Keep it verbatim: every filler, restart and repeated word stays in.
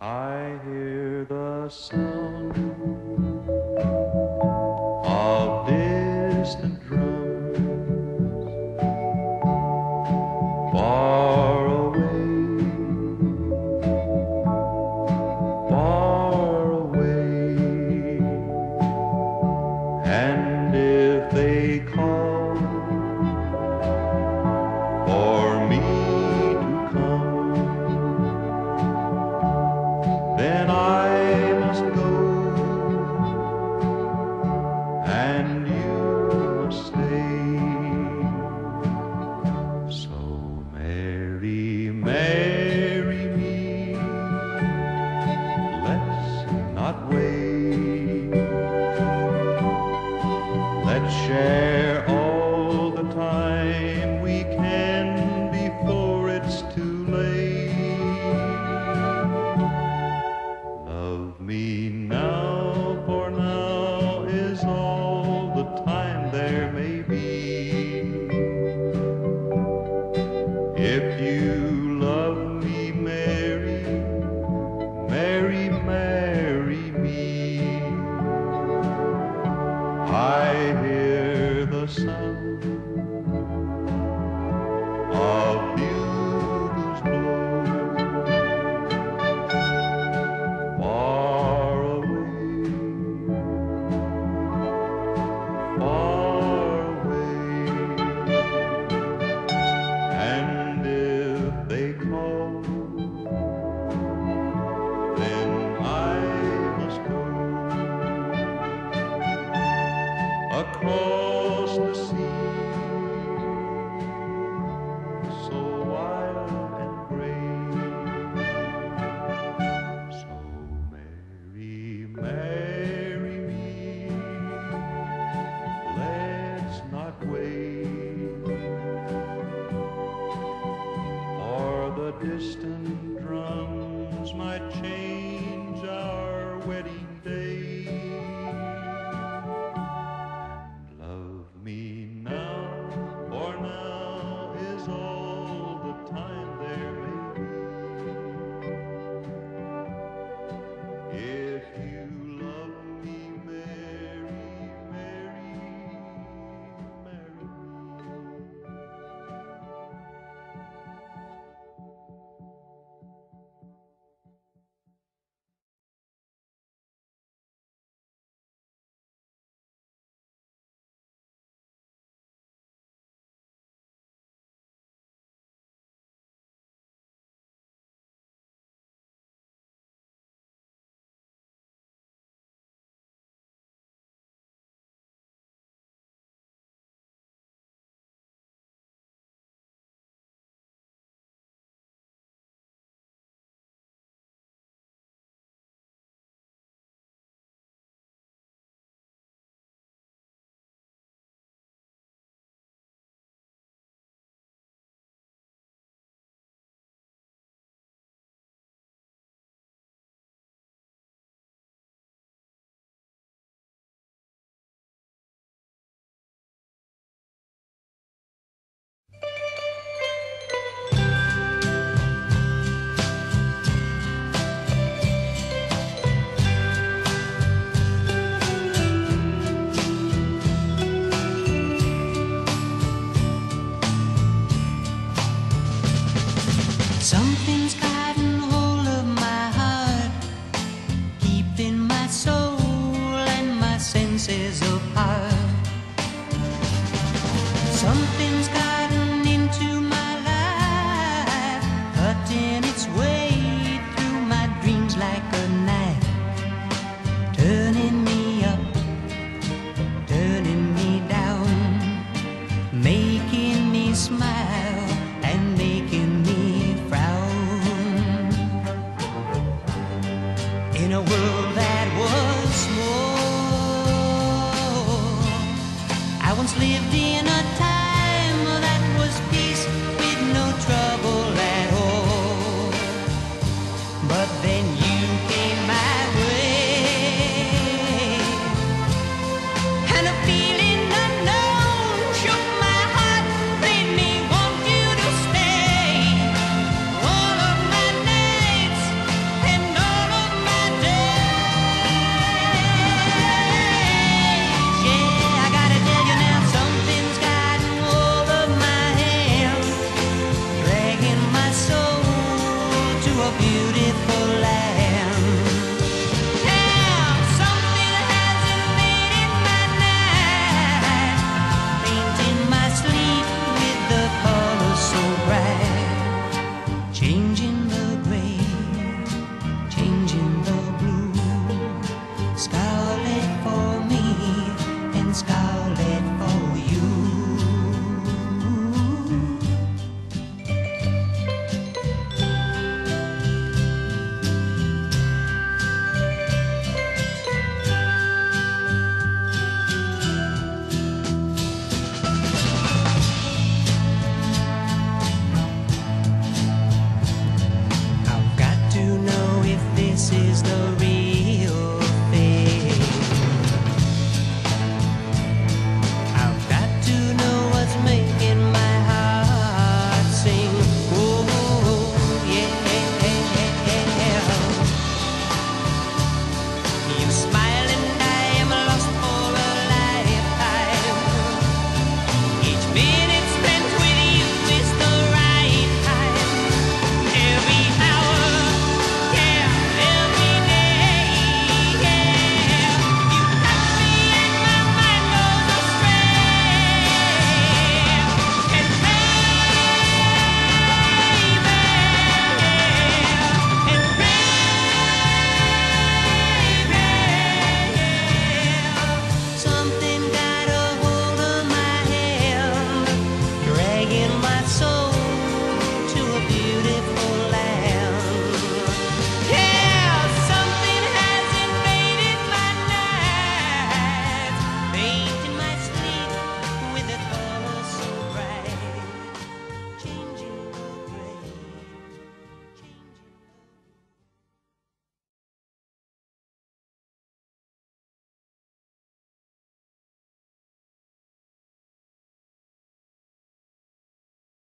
I hear the sound of distant drums far away, far away, and if they call for me to come, then I must go, and you must stay. So marry, marry me, let's not wait. Let's share all the time we can before it's too late. Love me now, for now is all the time there may be. If you love me, marry, marry, marry me. I hear the sound of bugles blow far away, far away, and if they call, then I must go across the sea, so wild and gray. So marry, marry me, let's not wait, for the distant drums might change our wedding day. Love me now, for now is all the time there may be. If you love me, marry, marry, marry me. Something's gotten hold of my heart, keeping my soul and my senses apart. Something's got